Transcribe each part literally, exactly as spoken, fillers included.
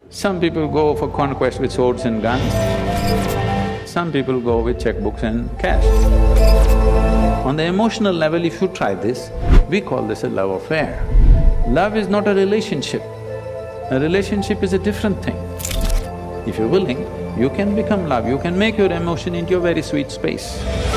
Some people go for conquest with swords and guns, some people go with checkbooks and cash. On the emotional level, if you try this, we call this a love affair. Love is not a relationship. A relationship is a different thing. If you're willing, you can become love, you can make your emotion into a very sweet space.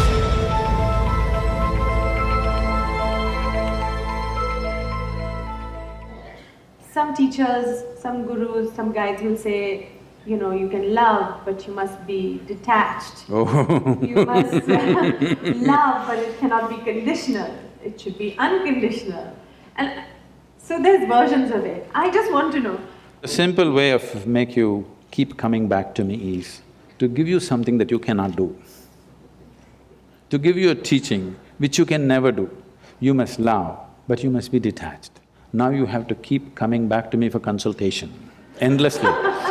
Some teachers, some gurus, some guides will say, you know, you can love, but you must be detached. Oh. You must love, but it cannot be conditional. It should be unconditional. And so there's versions of it. I just want to know. A simple way of make you keep coming back to me is to give you something that you cannot do. To give you a teaching which you can never do. You must love, but you must be detached. Now you have to keep coming back to me for consultation, endlessly.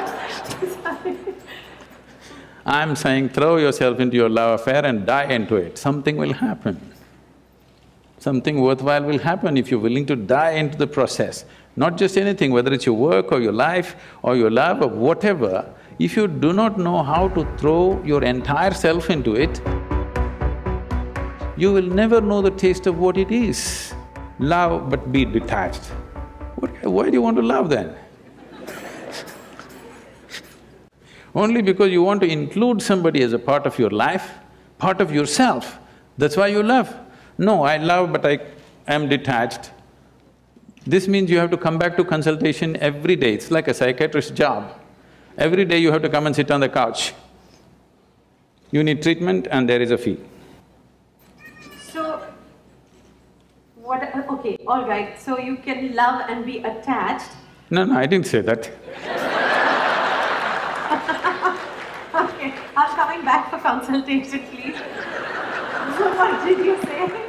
I'm saying throw yourself into your love affair and die into it, something will happen. Something worthwhile will happen if you're willing to die into the process. Not just anything, whether it's your work or your life or your love or whatever, if you do not know how to throw your entire self into it, you will never know the taste of what it is. Love but be detached. What, why do you want to love then? Only because you want to include somebody as a part of your life, part of yourself, that's why you love. No, I love but I am detached. This means you have to come back to consultation every day, it's like a psychiatrist's job. Every day you have to come and sit on the couch. You need treatment and there is a fee. So, what… okay, all right, so you can love and be attached. No, no, I didn't say that. Okay, I'm coming back for consultation, please. So what did you say?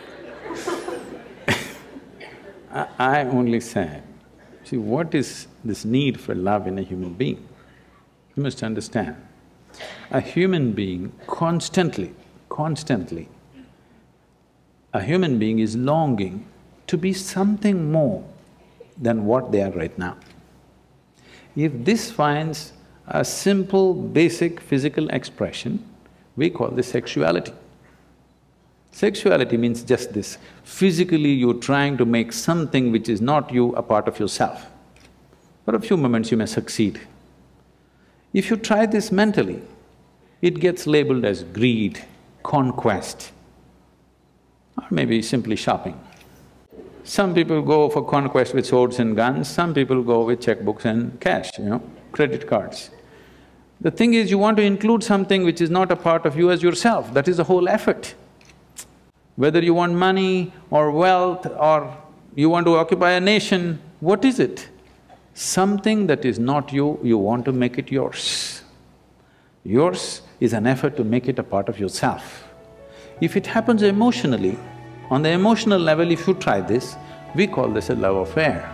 I, I only said, see, what is this need for love in a human being? You must understand, a human being constantly, constantly, a human being is longing to be something more than what they are right now. If this finds a simple, basic physical expression, we call this sexuality. Sexuality means just this, physically you're trying to make something which is not you a part of yourself. For a few moments you may succeed. If you try this mentally, it gets labeled as greed, conquest, or maybe simply shopping. Some people go for conquest with swords and guns, some people go with checkbooks and cash, you know, credit cards. The thing is, you want to include something which is not a part of you as yourself, that is the whole effort. Whether you want money or wealth or you want to occupy a nation, what is it? Something that is not you, you want to make it yours. Yours is an effort to make it a part of yourself. If it happens emotionally, on the emotional level if you try this, we call this a love affair.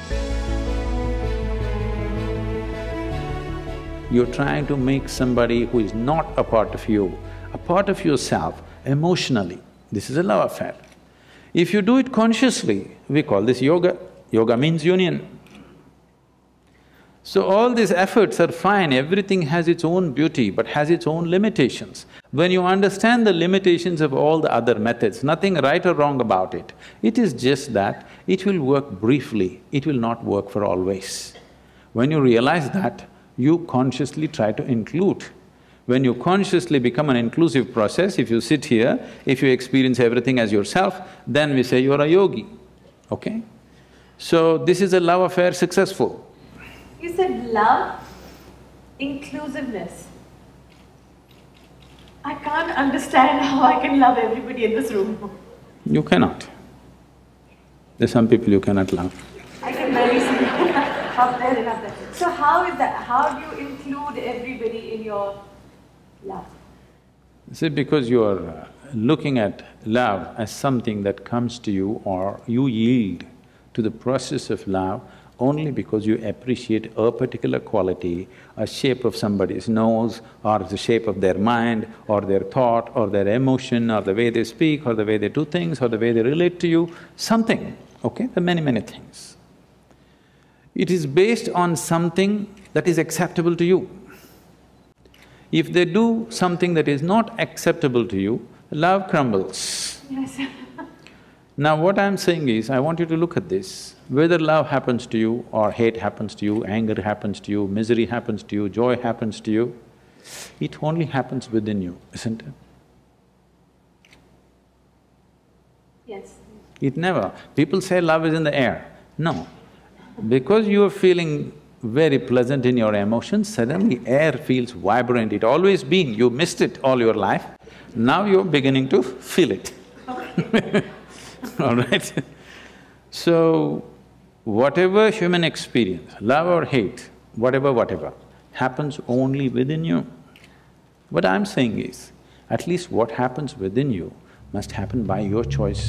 You're trying to make somebody who is not a part of you, a part of yourself emotionally. This is a love affair. If you do it consciously, we call this yoga. Yoga means union. So all these efforts are fine, everything has its own beauty but has its own limitations. When you understand the limitations of all the other methods, nothing right or wrong about it, it is just that it will work briefly, it will not work for always. When you realize that, you consciously try to include. When you consciously become an inclusive process, if you sit here, if you experience everything as yourself, then we say you're a yogi, okay? So this is a love affair successful. You said love, inclusiveness. I can't understand how I can love everybody in this room. You cannot. There's some people you cannot love. I can barely see up there and up there. So how is that? How do you include everybody in your love? See, because you are looking at love as something that comes to you or you yield to the process of love only because you appreciate a particular quality, a shape of somebody's nose or the shape of their mind or their thought or their emotion or the way they speak or the way they do things or the way they relate to you, something, okay? There are many, many things. It is based on something that is acceptable to you. If they do something that is not acceptable to you, love crumbles. Yes. Now what I'm saying is, I want you to look at this. Whether love happens to you or hate happens to you, anger happens to you, misery happens to you, joy happens to you, it only happens within you, isn't it? Yes. It never… People say love is in the air. No. Because you are feeling very pleasant in your emotions, suddenly air feels vibrant. It always been, you missed it all your life, now you're beginning to feel it. All right? So, whatever human experience, love or hate, whatever, whatever, happens only within you. What I'm saying is, at least what happens within you must happen by your choice.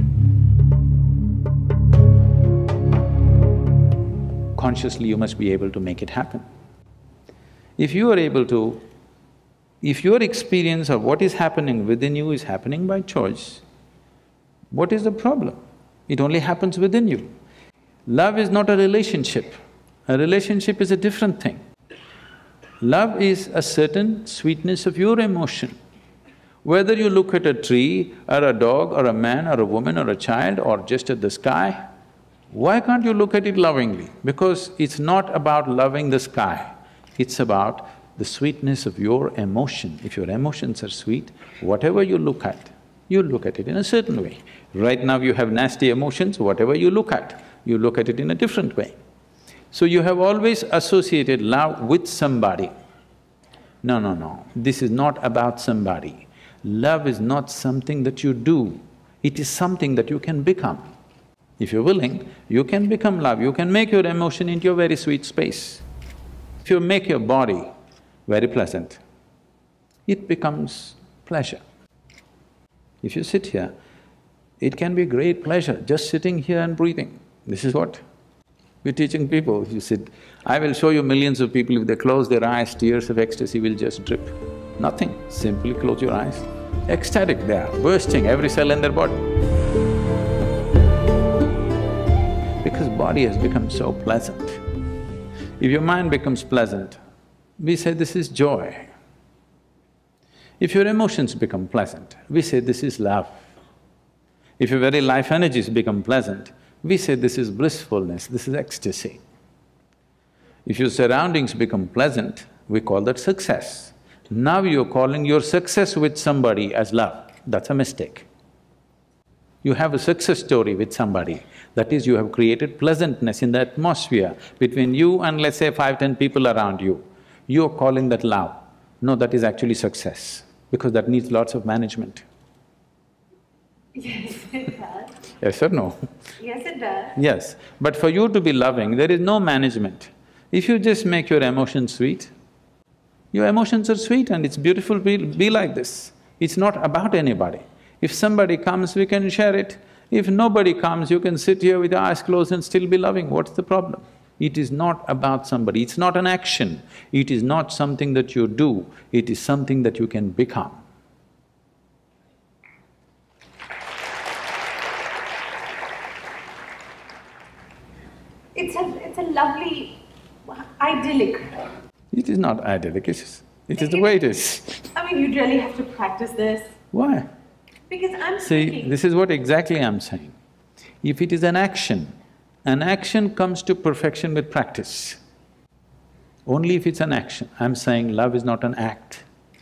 Consciously you must be able to make it happen. If you are able to… if your experience of what is happening within you is happening by choice, what is the problem? It only happens within you. Love is not a relationship. A relationship is a different thing. Love is a certain sweetness of your emotion. Whether you look at a tree, or a dog, or a man, or a woman, or a child, or just at the sky, why can't you look at it lovingly? Because it's not about loving the sky, it's about the sweetness of your emotion. If your emotions are sweet, whatever you look at, you look at it in a certain way. Right now you have nasty emotions, whatever you look at, you look at it in a different way. So you have always associated love with somebody. No, no, no, this is not about somebody. Love is not something that you do, it is something that you can become. If you're willing, you can become love, you can make your emotion into a very sweet space. If you make your body very pleasant, it becomes pleasure. If you sit here, it can be great pleasure just sitting here and breathing. This is what we're teaching people. If you sit… I will show you millions of people, if they close their eyes, tears of ecstasy will just drip. Nothing, simply close your eyes. Ecstatic they are, bursting every cell in their body. Because body has become so pleasant. If your mind becomes pleasant, we say this is joy. If your emotions become pleasant, we say this is love. If your very life energies become pleasant, we say this is blissfulness, this is ecstasy. If your surroundings become pleasant, we call that success. Now you're calling your success with somebody as love, that's a mistake. You have a success story with somebody, that is, you have created pleasantness in the atmosphere between you and let's say five, ten people around you. You're calling that love. No, that is actually success, because that needs lots of management. Yes, it does. Yes or no? Yes, it does. Yes, but for you to be loving, there is no management. If you just make your emotions sweet, your emotions are sweet and it's beautiful, be, be like this. It's not about anybody. If somebody comes, we can share it. If nobody comes, you can sit here with your eyes closed and still be loving. What's the problem? It is not about somebody, it's not an action. It is not something that you do, it is something that you can become. It's a… it's a lovely, idyllic. It is not idyllic, it is… it is the way it is. I mean, you really have to practice this. Why? Because I'm See, thinking… this is what exactly I'm saying. If it is an action, an action comes to perfection with practice. Only if it's an action. I'm saying love is not an act.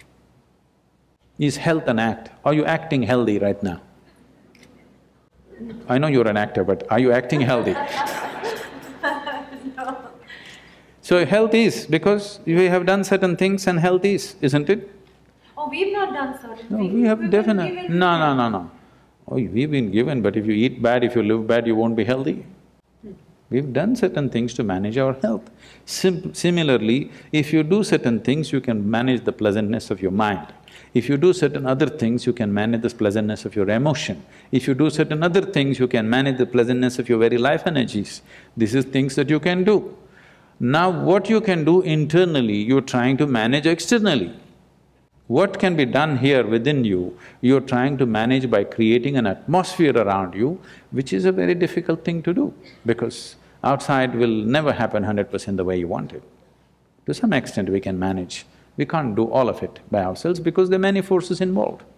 Is health an act? Are you acting healthy right now? I know you're an actor, but are you acting healthy? No. So health is, because we have done certain things and health is, isn't it? Oh, we've not done certain No, things. we have We've been definitely… given- No, no, no, no. Oh, we've been given, but if you eat bad, if you live bad, you won't be healthy. We've done certain things to manage our health. Sim similarly, if you do certain things, you can manage the pleasantness of your mind. If you do certain other things, you can manage the pleasantness of your emotion. If you do certain other things, you can manage the pleasantness of your very life energies. This is things that you can do. Now, what you can do internally, you're trying to manage externally. What can be done here within you, you're trying to manage by creating an atmosphere around you, which is a very difficult thing to do, because outside will never happen hundred percent the way you want it. To some extent we can manage. We can't do all of it by ourselves because there are many forces involved.